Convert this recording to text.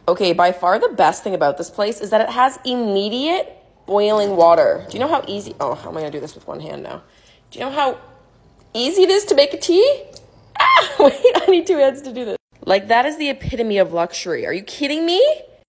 Okay, by far the best thing about this place is that it has immediate boiling water. Do you know how easy... Oh, how am I going to do this with one hand now? Do you know how easy it is to make a tea? Ah, wait, I need two hands to do this. Like, that is the epitome of luxury. Are you kidding me?